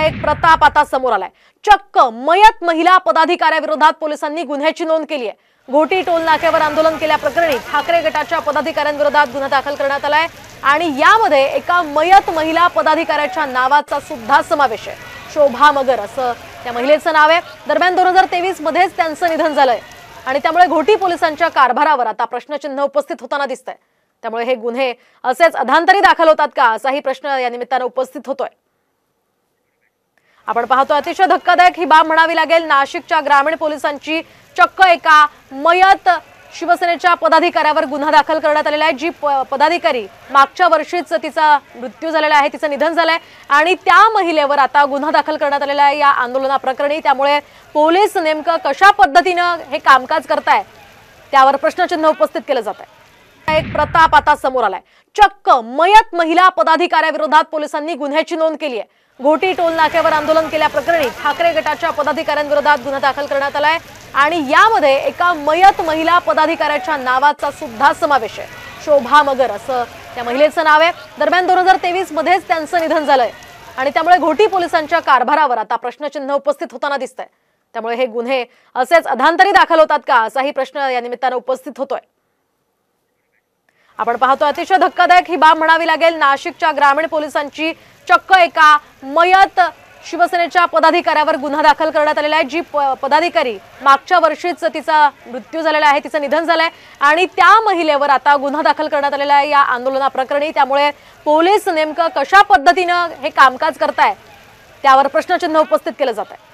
एक प्रताप आता समोर आलाय। चक्क मयत महिला पदाधिकाऱ्याविरोधात पोलिसांनी गुन्ह्याची नोंद केली आहे। घोटी टोल नाक्यावर आंदोलन केल्याप्रकरणी ठाकरे गटाच्या पदाधिकाऱ्यांविरोधात गुन्हा दाखल करण्यात आलाय आणि यामध्ये एका मयत महिला पदाधिकाऱ्याच्या नावाचा सुद्धा समावेश आहे। शोभा मगर असं त्या महिलेचं नाव आहे। दरम्यान 2023 मध्येच त्यांचं निधन झालंय आणि त्यामुळे घोटी पोलिसांच्या कारभारावर आता प्रश्नचिन्ह उपस्थित होताना दिसतंय। त्यामुळे हे गुन्हे असेच अधांतरी दाखल होतात का असाही प्रश्न या निमित्तानं उपस्थित होतोय। आपण पाहतो अतिशय धक्कादायक ही बाब म्हणावी लागेल। नाशिकच्या ग्रामीण पोलिसांची चक्क एका मयत शिवसेनेच्या पदाधिकाऱ्यावर गुन्हा दाखल करण्यात आलेला आहे। जी पदाधिकारी मागच्या वर्षीच तिचा मृत्यू झालेला आहे, तिचं निधन झालंय आणि त्या महिलेवर आता गुन्हा दाखल करण्यात आलेला आहे या आंदोलनाप्रकरणी। त्यामुळे पोलीस नेमकं कशा पद्धतीनं हे कामकाज करताय त्यावर प्रश्नचिन्ह उपस्थित केलं जात आहे। एक प्रताप आता समोर आलाय। चक्क मयत महिला पदाधिकाऱ्याविरोधात पोलिसांनी गुन्ह्याची नोंद केली आहे। घोटी टोल नाक्यावर आंदोलन केल्याप्रकरणी ठाकरे गटाच्या पदाधिकाऱ्यांविरोधात गुन्हा दाखल करण्यात आलाय आणि यामध्ये एका मयत महिला पदाधिकाऱ्याच्या नावाचा सुद्धा समावेश आहे। शोभा मगर असं त्या महिलेचं नाव आहे। दरम्यान 2023 मध्येच त्यांचं निधन झालंय आणि त्यामुळे घोटी पोलिसांच्या कारभारावर आता प्रश्नचिन्ह उपस्थित होताना दिसतंय। त्यामुळे हे गुन्हे असेच अधांतरी दाखल होतात का असाही प्रश्न या निमित्तानं उपस्थित होतोय। आपण पाहतो अतिशय धक्कादायक ही बाब म्हणावी लागेल। नाशिकच्या ग्रामीण पोलिसांची चक्क एका मयत शिवसेनेच्या पदाधिकाऱ्यावर गुन्हा दाखल करण्यात आलेला आहे। जी पदाधिकारी मागच्या वर्षीच तिचा मृत्यू झालेला आहे, तिचं निधन झालंय आणि त्या महिलेवर आता गुन्हा दाखल करण्यात आलेला आहे या आंदोलनाप्रकरणी। त्यामुळे पोलीस नेमकं कशा पद्धतीनं हे कामकाज करताय त्यावर प्रश्नचिन्ह उपस्थित केलं जात आहे।